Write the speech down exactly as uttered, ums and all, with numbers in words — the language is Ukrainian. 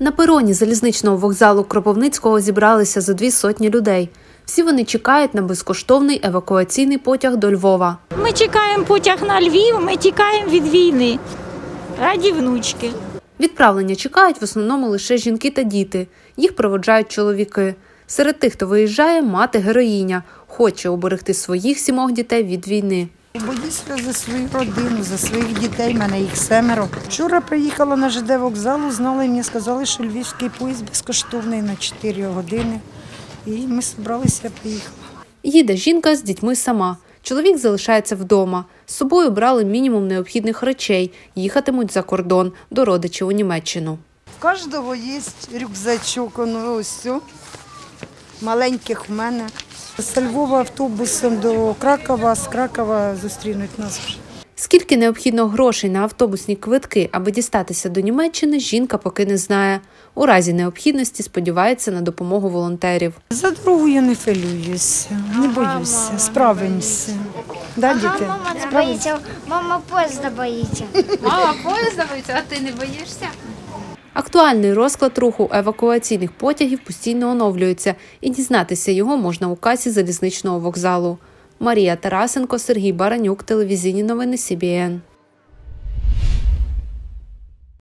На пероні залізничного вокзалу Кропивницького зібралися зо дві сотні людей. Всі вони чекають на безкоштовний евакуаційний потяг до Львова. Ми чекаємо потяг на Львів, ми тікаємо від війни. Раді внучки. Відправлення чекають в основному лише жінки та діти. Їх проводжають чоловіки. Серед тих, хто виїжджає, мати-героїня. Хоче уберегти своїх сімох дітей від війни. Боюся за свою родину, за своїх дітей, в мене їх семеро. Вчора приїхала на ЖД вокзалу, знали, мені сказали, що львівський поїзд безкоштовний на чотири години. І ми зібралися, поїхали. Їде жінка з дітьми сама. Чоловік залишається вдома. З собою брали мінімум необхідних речей. Їхатимуть за кордон, до родичів у Німеччину. У кожного є рюкзачок, ну, ось все. Маленьких в мене. З Львова автобусом до Кракова, з Кракова зустрінуть нас вже. Скільки необхідно грошей на автобусні квитки, аби дістатися до Німеччини, жінка поки не знає. У разі необхідності сподівається на допомогу волонтерів. За дорогу я не хвилююся, не боюся, справимося. Да, діти? Мама не боїться, мама поїзда боїться. Мама поїзда боїться, а ти не боїшся? Актуальний розклад руху евакуаційних потягів постійно оновлюється, і дізнатися його можна у касі залізничного вокзалу. Марія Тарасенко, Сергій Баранюк, телевізійні новини Сі Бі Ен.